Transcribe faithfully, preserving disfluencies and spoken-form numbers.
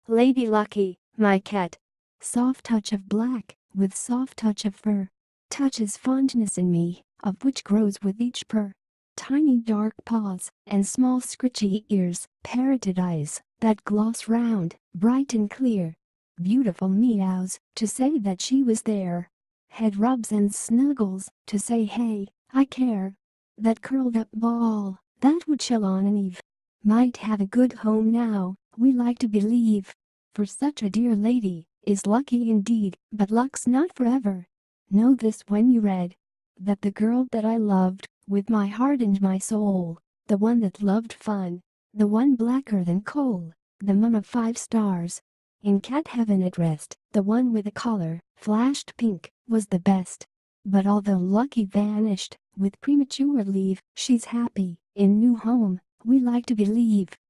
Lady Lucky, my cat. Soft touch of black, with soft touch of fur. Touches fondness in me, of which grows with each purr. Tiny dark paws, and small scritchy ears, parroted eyes, that gloss round, bright and clear. Beautiful meows, to say that she was there. Head rubs and snuggles, to say hey, I care. That curled up ball, that would chill on an eve. Might have a good home now, we like to believe. For such a dear lady, is lucky indeed, but luck's not forever. Know this when you read that the girl that I loved, with my heart and my soul, the one that loved fun, the one blacker than coal, the mum of five stars, in cat heaven at rest, the one with a collar, flashed pink, was the best. But although Lucky vanished, with premature leave, she's happy, in new home, we like to believe.